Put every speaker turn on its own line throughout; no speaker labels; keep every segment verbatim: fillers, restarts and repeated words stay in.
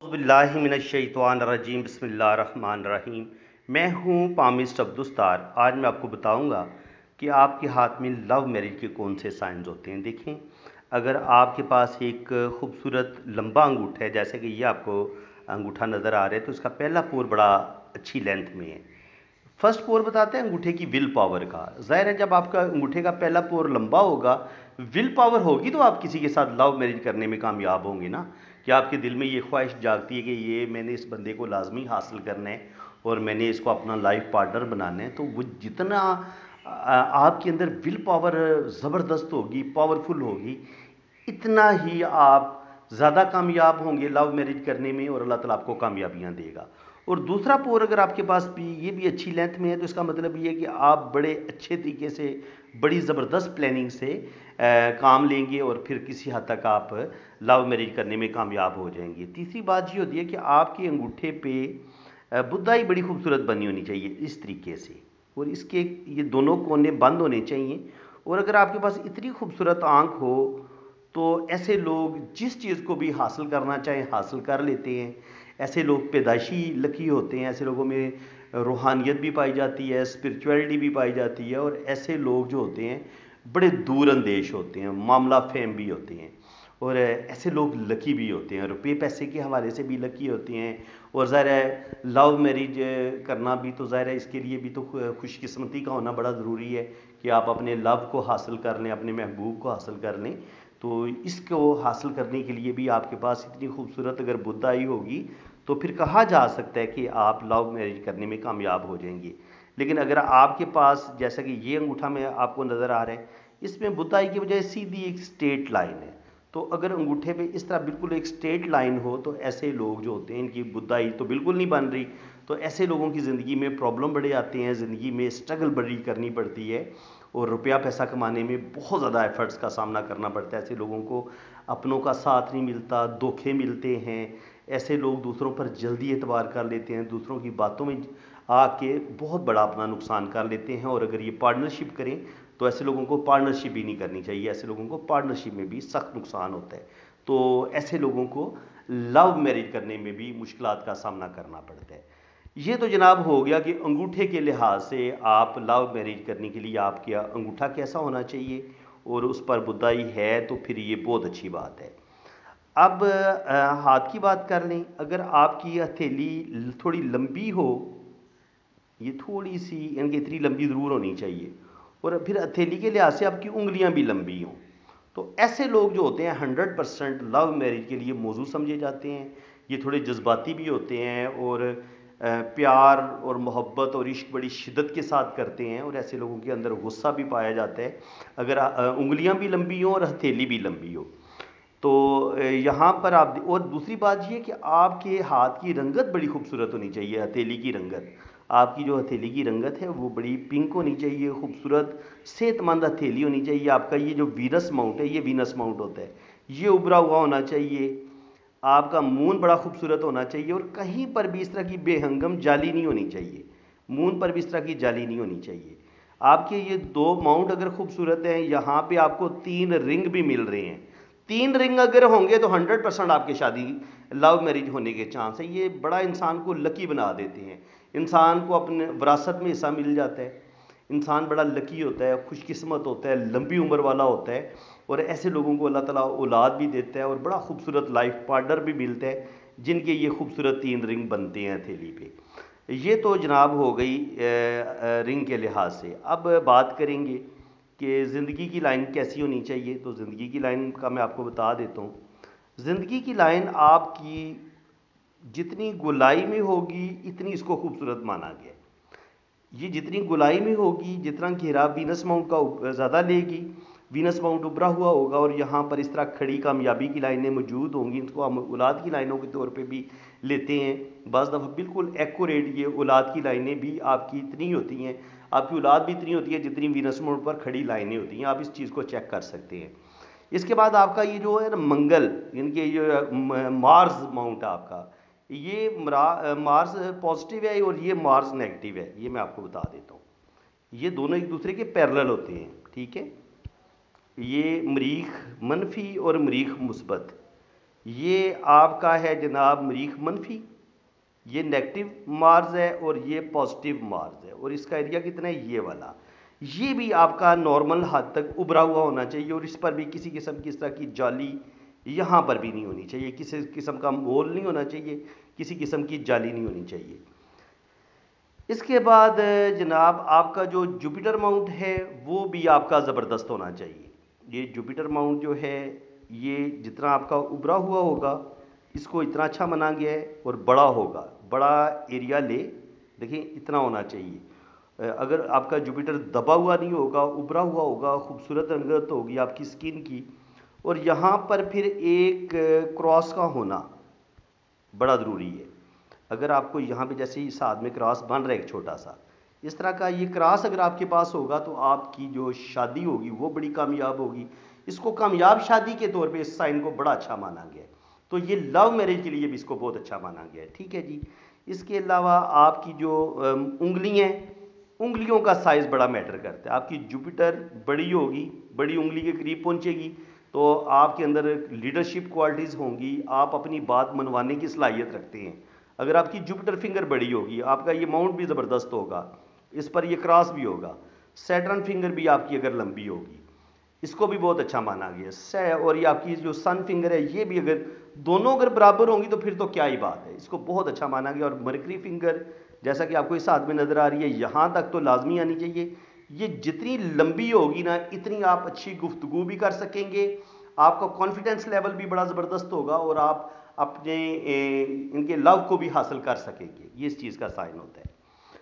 बिस्मिल्लाहिमिनश्शैतानिर्रजीम बिस्मिल्लाहिर्रहमानिर्रहीम। मैं हूँ पामिस्ट अब्दुस्तार। आज मैं आपको बताऊँगा कि आपके हाथ में लव मैरिज के कौन से साइंस होते हैं। देखें, अगर आपके पास एक खूबसूरत लंबा अंगूठा है, जैसे कि ये आपको अंगूठा नज़र आ रहा है, तो इसका पहला पोर बड़ा अच्छी लेंथ में है। फर्स्ट पोर बताते हैं अंगूठे की विल पावर का। जाहिर है, जब आपका अंगूठे का पहला पोर लंबा होगा, विल पावर होगी, तो आप किसी के साथ लव मैरिज करने में कामयाब होंगे ना। कि आपके दिल में ये ख्वाहिश जागती है कि ये मैंने इस बंदे को लाजमी हासिल करना है और मैंने इसको अपना लाइफ पार्टनर बनाना है। तो वो जितना आपके अंदर विल पावर ज़बरदस्त होगी, पावरफुल होगी, इतना ही आप ज़्यादा कामयाब होंगे लव मैरिज करने में और अल्लाह ताला आपको कामयाबियाँ देगा। और दूसरा पोर अगर आपके पास भी ये भी अच्छी लेंथ में है, तो इसका मतलब ये है कि आप बड़े अच्छे तरीके से, बड़ी ज़बरदस्त प्लानिंग से आ, काम लेंगे और फिर किसी हद तक आप लव मैरिज करने में कामयाब हो जाएंगे। तीसरी बात ये होती है कि आपके अंगूठे पे बुदाई बड़ी खूबसूरत बनी होनी चाहिए इस तरीके से, और इसके ये दोनों कोने बंद होने चाहिए। और अगर आपके पास इतनी खूबसूरत आँख हो तो ऐसे लोग जिस चीज़ को भी हासिल करना चाहें हासिल कर लेते हैं। ऐसे लोग पैदाइशी लकी होते हैं, ऐसे लोगों में रूहानियत भी पाई जाती है, स्पिरिचुअलिटी भी पाई जाती है। और ऐसे लोग जो होते हैं बड़े दूर अंदेश होते हैं, मामला फेम भी होते हैं। और ऐसे लोग लकी भी होते हैं, रुपये पैसे के हवाले से भी लकी होते हैं। और ज़ाहिर है लव मैरिज करना भी तो ज़ाहिर है इसके लिए भी तो खुशकिस्मती का होना बड़ा ज़रूरी है कि आप अपने लव को हासिल कर लें, अपने महबूब को हासिल कर लें। तो इसको हासिल करने के लिए भी आपके पास इतनी खूबसूरत अगर बुद्धाई होगी तो फिर कहा जा सकता है कि आप लव मैरिज करने में कामयाब हो जाएंगे। लेकिन अगर आपके पास, जैसा कि ये अंगूठा में आपको नज़र आ रहा है, इसमें बुद्धाई की बजाय सीधी एक स्ट्रेट लाइन है। तो अगर अंगूठे पे इस तरह बिल्कुल एक स्ट्रेट लाइन हो तो ऐसे लोग जो होते हैं इनकी बुद्धाई तो बिल्कुल नहीं बन रही। तो ऐसे लोगों की ज़िंदगी में प्रॉब्लम बड़े आते हैं, ज़िंदगी में स्ट्रगल बड़ी करनी पड़ती है और रुपया पैसा कमाने में बहुत ज़्यादा एफर्ट्स का सामना करना पड़ता है। ऐसे लोगों को अपनों का साथ नहीं मिलता, धोखे मिलते हैं। ऐसे लोग दूसरों पर जल्दी एतबार कर लेते हैं, दूसरों की बातों में आके बहुत बड़ा अपना नुकसान कर लेते हैं। और अगर ये पार्टनरशिप करें तो ऐसे लोगों को पार्टनरशिप ही नहीं करनी चाहिए, ऐसे लोगों को पार्टनरशिप में भी सख्त नुकसान होता है। तो ऐसे लोगों को लव मैरिज करने में भी मुश्किलात का सामना करना पड़ता है। ये तो जनाब हो गया कि अंगूठे के लिहाज से आप लव मैरिज करने के लिए आपका अंगूठा कैसा होना चाहिए और उस पर बुदाई है तो फिर ये बहुत अच्छी बात है। अब आ, हाथ की बात कर लें। अगर आपकी हथेली थोड़ी लंबी हो, ये थोड़ी सी यानी इतनी लंबी ज़रूर होनी चाहिए, और फिर हथेली के लिहाज से आपकी उंगलियां भी लंबी हों, तो ऐसे लोग जो होते हैं हंड्रेड परसेंट लव मैरिज के लिए मौजू समझे जाते हैं। ये थोड़े जज्बाती भी होते हैं और प्यार और मोहब्बत और इश्क बड़ी शिद्दत के साथ करते हैं, और ऐसे लोगों के अंदर गुस्सा भी पाया जाता है अगर उंगलियां भी लंबी हों और हथेली भी लंबी हो। तो यहाँ पर आप, और दूसरी बात ये कि आपके हाथ की रंगत बड़ी खूबसूरत होनी चाहिए। हथेली की रंगत, आपकी जो हथेली की रंगत है वो बड़ी पिंक होनी चाहिए, खूबसूरत सेहतमंद हथेली होनी चाहिए। आपका ये जो वीनस माउंट है, ये वीनस माउंट होता है, ये उभरा हुआ होना चाहिए। आपका मून बड़ा खूबसूरत होना चाहिए और कहीं पर भी इस तरह की बेहंगम जाली नहीं होनी चाहिए, मून पर भी इस तरह की जाली नहीं होनी चाहिए। आपके ये दो माउंट अगर खूबसूरत हैं, यहाँ पे आपको तीन रिंग भी मिल रहे हैं, तीन रिंग अगर होंगे तो हंड्रेड परसेंट आपकी शादी लव मैरिज होने के चांस है। ये बड़ा इंसान को लकी बना देते हैं, इंसान को अपने विरासत में हिस्सा मिल जाता है, इंसान बड़ा लकी होता है, खुशकिस्मत होता है, लंबी उम्र वाला होता है। और ऐसे लोगों को अल्लाह ताला औलाद भी देता है और बड़ा खूबसूरत लाइफ पार्टनर भी मिलता है जिनके ये खूबसूरत तीन रिंग बनते हैं हथेली पे। ये तो जनाब हो गई रिंग के लिहाज से। अब बात करेंगे कि ज़िंदगी की लाइन कैसी होनी चाहिए। तो ज़िंदगी की लाइन का मैं आपको बता देता हूँ। ज़िंदगी की लाइन आपकी जितनी गोलाई में होगी इतनी इसको खूबसूरत माना गया। ये जितनी गोलाई में होगी, जितना घेरा वीनस माउंट का ज़्यादा लेगी, वीनस माउंट उभरा हुआ होगा और यहाँ पर इस तरह खड़ी कामयाबी की लाइनें मौजूद होंगी। इसको हम औलाद की लाइनों के तौर पे भी लेते हैं बस दफ़ा। बिल्कुल एक्यूरेट ये औलाद की लाइनें भी आपकी इतनी होती हैं, आपकी औलाद भी इतनी होती है जितनी वीनस माउंट पर खड़ी लाइनें होती हैं। आप इस चीज़ को चेक कर सकते हैं। इसके बाद आपका ये जो है ना मंगल, यानी कि ये मार्स माउंट आपका, ये मार्स पॉजिटिव है और ये मार्स नेगेटिव है। ये मैं आपको बता देता हूँ, ये दोनों एक दूसरे के पैरेलल होते हैं, ठीक है। ये मरीख मनफी और मरीख मुस्बत, ये आपका है जनाब मरीख मनफी, ये नेगेटिव मार्स है और ये पॉजिटिव मार्स है। और इसका एरिया कितना है, ये वाला। ये भी आपका नॉर्मल हद तक उभरा हुआ होना चाहिए और इस पर भी किसी किस्म की इस तरह की जाली यहाँ पर भी नहीं होनी चाहिए, किसी किस्म का मोल नहीं होना चाहिए, किसी किस्म की जाली नहीं होनी चाहिए। इसके बाद जनाब आपका जो जुपिटर माउंट है वो भी आपका ज़बरदस्त होना चाहिए। ये जुपिटर माउंट जो है ये जितना आपका उभरा हुआ होगा इसको इतना अच्छा माना गया है और बड़ा होगा, बड़ा एरिया ले, देखिए इतना होना चाहिए। अगर आपका जुपिटर दबा हुआ नहीं होगा, उभरा हुआ होगा, खूबसूरत रंगत होगी आपकी स्किन की, और यहाँ पर फिर एक क्रॉस का होना बड़ा ज़रूरी है। अगर आपको यहाँ पे जैसे इस हाथ में क्रॉस बन रहा है एक छोटा सा, इस तरह का ये क्रॉस अगर आपके पास होगा तो आपकी जो शादी होगी वो बड़ी कामयाब होगी। इसको कामयाब शादी के तौर पे इस साइन को बड़ा अच्छा माना गया है। तो ये लव मैरिज के लिए भी इसको बहुत अच्छा माना गया है, ठीक है जी। इसके अलावा आपकी जो उंगलियाँ, उंगलियों का साइज़ बड़ा मैटर करता है। आपकी जुपिटर बड़ी होगी, बड़ी उंगली के करीब पहुँचेगी तो आपके अंदर लीडरशिप क्वालिटीज़ होंगी, आप अपनी बात मनवाने की सलाहियत रखते हैं। अगर आपकी जुपिटर फिंगर बड़ी होगी, आपका ये माउंट भी ज़बरदस्त होगा, इस पर ये क्रॉस भी होगा। सैटर्न फिंगर भी आपकी अगर लंबी होगी, इसको भी बहुत अच्छा माना गया है। और ये आपकी जो सन फिंगर है ये भी अगर दोनों अगर बराबर होंगी तो फिर तो क्या ही बात है, इसको बहुत अच्छा माना गया। और मरकरी फिंगर जैसा कि आपको इस हाथ में नज़र आ रही है, यहाँ तक तो लाजमी आनी चाहिए। ये जितनी लंबी होगी ना इतनी आप अच्छी गुफ्तगू भी कर सकेंगे, आपका कॉन्फिडेंस लेवल भी बड़ा ज़बरदस्त होगा और आप अपने इनके लव को भी हासिल कर सकेंगे। ये इस चीज़ का साइन होता है।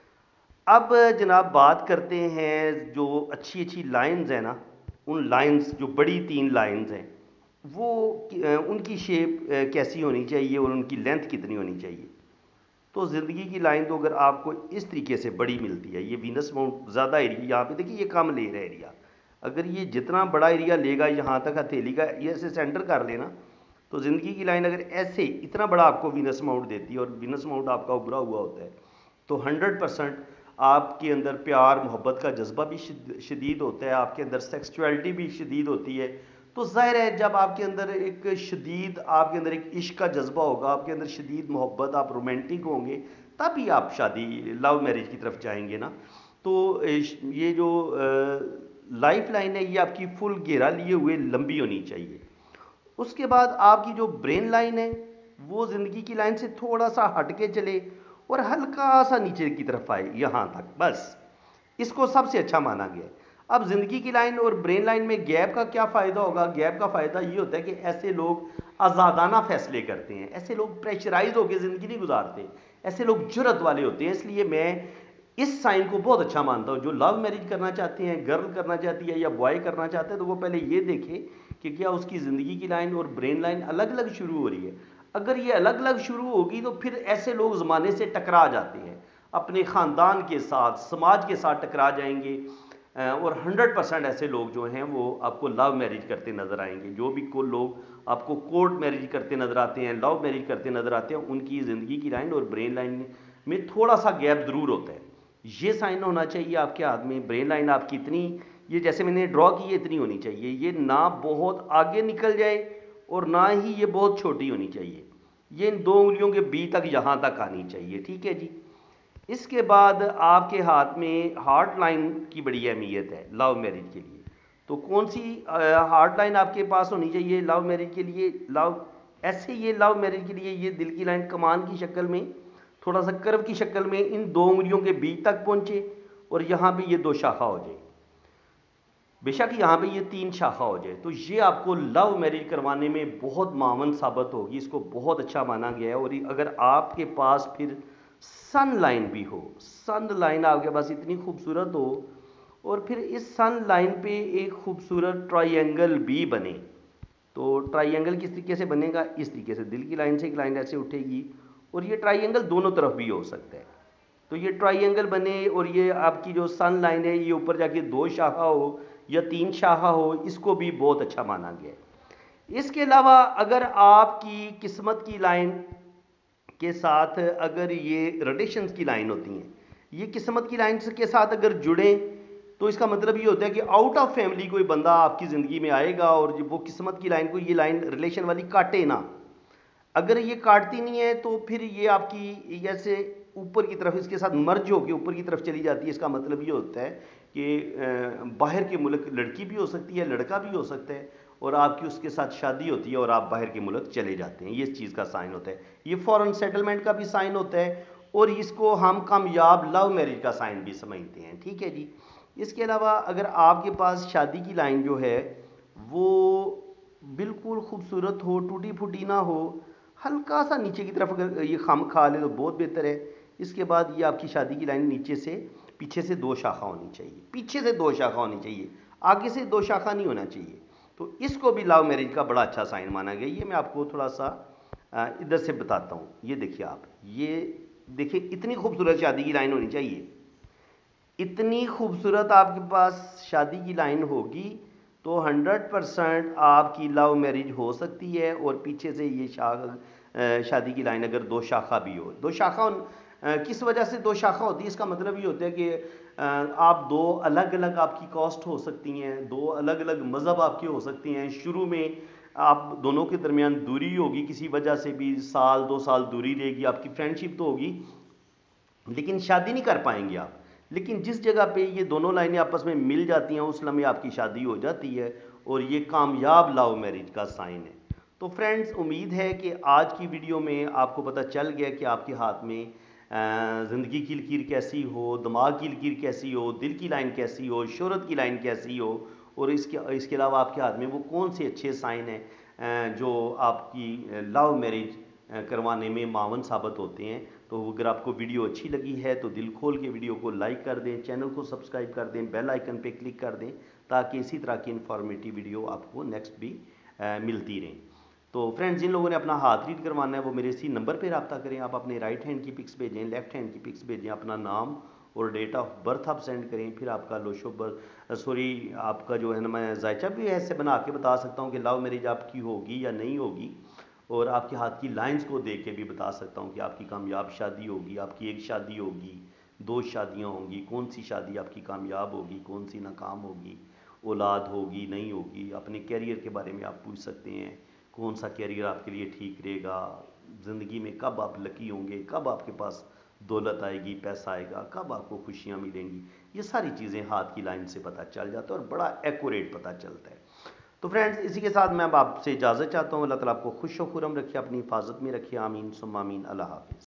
अब जनाब बात करते हैं जो अच्छी अच्छी लाइंस हैं ना, उन लाइंस जो बड़ी तीन लाइंस हैं वो उनकी शेप कैसी होनी चाहिए और उनकी लेंथ कितनी होनी चाहिए। तो ज़िंदगी की लाइन तो अगर आपको इस तरीके से बड़ी मिलती है, ये वीनस माउंट ज़्यादा एरिया यहाँ पे देखिए ये कम ले रहा है एरिया, अगर ये जितना बड़ा एरिया लेगा यहाँ तक हथेली का ये ऐसे सेंटर कर लेना तो ज़िंदगी की लाइन अगर ऐसे इतना बड़ा आपको वीनस माउंट देती है और वीनस माउंट आपका उभरा हुआ होता है तो हंड्रेड परसेंट आपके अंदर प्यार मोहब्बत का जज्बा भी शदीद होता है, आपके अंदर सेक्सुअलिटी भी शदीद होती है। तो जाहिर है जब आपके अंदर एक शदीद आपके अंदर एक इश्क का जज्बा होगा, आपके अंदर शदीद मोहब्बत, आप रोमांटिक होंगे, तभी आप शादी लव मैरिज की तरफ जाएंगे ना। तो ये जो लाइफ लाइन है ये आपकी फुल घेरा लिए हुए लंबी होनी चाहिए। उसके बाद आपकी जो ब्रेन लाइन है वो ज़िंदगी की लाइन से थोड़ा सा हट के चले और हल्का सा नीचे की तरफ आए यहाँ तक, बस इसको सबसे अच्छा माना गया है। अब ज़िंदगी की लाइन और ब्रेन लाइन में गैप का क्या फ़ायदा होगा? गैप का फ़ायदा ये होता है कि ऐसे लोग आज़ादाना फ़ैसले करते हैं, ऐसे लोग प्रेशराइज होकर ज़िंदगी नहीं गुजारते, ऐसे लोग जुर्रत वाले होते हैं। इसलिए मैं इस साइन को बहुत अच्छा मानता हूँ। जो लव मैरिज करना चाहते हैं, गर्ल करना चाहती है या बॉय करना चाहते हैं, तो वो पहले ये देखे कि क्या उसकी ज़िंदगी की लाइन और ब्रेन लाइन अलग अलग शुरू हो रही है। अगर ये अलग अलग शुरू होगी तो फिर ऐसे लोग ज़माने से टकरा जाते हैं, अपने ख़ानदान के साथ, समाज के साथ टकरा जाएंगे। और हंड्रेड परसेंट ऐसे लोग जो हैं वो आपको लव मैरिज करते नज़र आएंगे। जो भी को लोग आपको कोर्ट मैरिज करते नज़र आते हैं, लव मैरिज करते नज़र आते हैं, उनकी ज़िंदगी की लाइन और ब्रेन लाइन में थोड़ा सा गैप ज़रूर होता है। ये साइन होना चाहिए आपके हाथ में। ब्रेन लाइन आपकी इतनी, ये जैसे मैंने ड्रॉ की है इतनी होनी चाहिए, ये ना बहुत आगे निकल जाए और ना ही ये बहुत छोटी होनी चाहिए, ये इन दो उंगलियों के बीच तक यहाँ तक आनी चाहिए, ठीक है जी। इसके बाद आपके हाथ में हार्ट लाइन की बड़ी अहमियत है लव मैरिज के लिए। तो कौन सी हार्ट लाइन आपके पास होनी चाहिए लव मैरिज के लिए? लव ऐसे ये लव मैरिज के लिए ये दिल की लाइन कमान की शक्ल में, थोड़ा सा कर्व की शक्ल में इन दो उंगलियों के बीच तक पहुंचे और यहाँ पे ये दो शाखा हो जाए, बेशक यहाँ पे ये तीन शाखा हो जाए, तो ये आपको लव मैरिज करवाने में बहुत मावन साबित होगी। इसको बहुत अच्छा माना गया है। और अगर आपके पास फिर सन लाइन भी हो, सन लाइन आपके पास इतनी खूबसूरत हो और फिर इस सन लाइन पे एक खूबसूरत ट्रायंगल भी बने, तो ट्रायंगल किस तरीके से बनेगा? इस तरीके से दिल की लाइन से एक लाइन ऐसे उठेगी और ये ट्रायंगल दोनों तरफ भी हो सकता है। तो ये ट्रायंगल बने और ये आपकी जो सन लाइन है ये ऊपर जाके दो शाखा हो या तीन शाखा हो, इसको भी बहुत अच्छा माना गया है। इसके अलावा अगर आपकी किस्मत की लाइन के साथ अगर ये रिलेशंस की लाइन होती हैं, ये किस्मत की लाइन के साथ अगर जुड़े तो इसका मतलब ये होता है कि आउट ऑफ फैमिली कोई बंदा आपकी ज़िंदगी में आएगा और वो किस्मत की लाइन को ये लाइन रिलेशन वाली काटे ना, अगर ये काटती नहीं है तो फिर ये आपकी जैसे ऊपर की तरफ इसके साथ मर्ज होकर ऊपर की तरफ चली जाती है। इसका मतलब ये होता है कि बाहर के मुल्क लड़की भी हो सकती है, लड़का भी हो सकता है, और आपकी उसके साथ शादी होती है और आप बाहर के मुल्क चले जाते हैं। ये इस चीज़ का साइन होता है। ये फॉरेन सेटलमेंट का भी साइन होता है और इसको हम कामयाब लव मैरिज का साइन भी समझते हैं। ठीक है जी। इसके अलावा अगर आपके पास शादी की लाइन जो है वो बिल्कुल खूबसूरत हो, टूटी फूटी ना हो, हल्का सा नीचे की तरफ अगर ये खम खा ले तो बहुत बेहतर है। इसके बाद ये आपकी शादी की लाइन नीचे से पीछे से दो शाखा होनी चाहिए, पीछे से दो शाखा होनी चाहिए, आगे से दो शाखा नहीं होना चाहिए। तो इसको भी लव मैरिज का बड़ा अच्छा साइन माना गया। ये मैं आपको थोड़ा सा इधर से बताता हूँ। ये देखिए आप, ये देखिए इतनी खूबसूरत शादी की लाइन होनी चाहिए। इतनी खूबसूरत आपके पास शादी की लाइन होगी तो हंड्रेड परसेंट आपकी लव मैरिज हो सकती है। और पीछे से ये शाखा शादी की लाइन अगर दो शाखा भी हो, दो शाखा किस वजह से दो शाखा होती है, इसका मतलब ये होता है कि आप दो अलग अलग आपकी कॉस्ट हो सकती हैं, दो अलग अलग मज़हब आपके हो सकती हैं। शुरू में आप दोनों के दरमियान दूरी होगी, किसी वजह से भी साल दो साल दूरी रहेगी, आपकी फ्रेंडशिप तो होगी लेकिन शादी नहीं कर पाएंगे आप। लेकिन जिस जगह पे ये दोनों लाइनें आपस में मिल जाती हैं उस लम्हे आपकी शादी हो जाती है और ये कामयाब लव मैरिज का साइन है। तो फ्रेंड्स, उम्मीद है कि आज की वीडियो में आपको पता चल गया कि आपके हाथ में ज़िंदगी की लकीर कैसी हो, दिमाग की लकीर कैसी हो, दिल की लाइन कैसी हो, शोहरत की लाइन कैसी हो, और इसके इसके अलावा आपके हाथ में वो कौन से अच्छे साइन हैं जो आपकी लव मैरिज करवाने में मावन साबित होते हैं। तो अगर आपको वीडियो अच्छी लगी है तो दिल खोल के वीडियो को लाइक कर दें, चैनल को सब्सक्राइब कर दें, बेल आइकन पे क्लिक कर दें ताकि इसी तरह की इन्फॉर्मेटिव वीडियो आपको नेक्स्ट भी आ, मिलती रहें। तो फ्रेंड्स, जिन लोगों ने अपना हाथ रीड करवाना है वो मेरे इसी नंबर पर रब्ता करें। आप अपने राइट हैंड की पिक्स भेजें, लेफ्ट हैंड की पिक्स भेजें, अपना नाम और डेट ऑफ बर्थ आप सेंड करें। फिर आपका लोशो बर्थ सॉरी आपका जो है ना, मैं जायचा भी ऐसे बना के बता सकता हूँ कि लव मैरिज आपकी होगी या नहीं होगी, और आपके हाथ की लाइंस को देख के भी बता सकता हूँ कि आपकी कामयाब शादी होगी, आपकी एक शादी होगी, दो शादियाँ होंगी, कौन सी शादी आपकी कामयाब होगी, कौन सी नाकाम होगी, औलाद होगी नहीं होगी। अपने कैरियर के बारे में आप पूछ सकते हैं, कौन सा कैरियर आपके लिए ठीक रहेगा, ज़िंदगी में कब आप लकी होंगे, कब आपके पास दौलत आएगी, पैसा आएगा, कब आपको खुशियाँ मिलेंगी। ये सारी चीज़ें हाथ की लाइन से पता चल जाता है और बड़ा एक्यूरेट पता चलता है। तो फ्रेंड्स, इसी के साथ मैं अब आपसे इजाज़त चाहता हूँ। अल्लाह ताला आपको खुश व खुरम रखे, अपनी हिफाजत में रखे। आमीन सुम्मा आमीन। अल्लाह हाफ़िज़।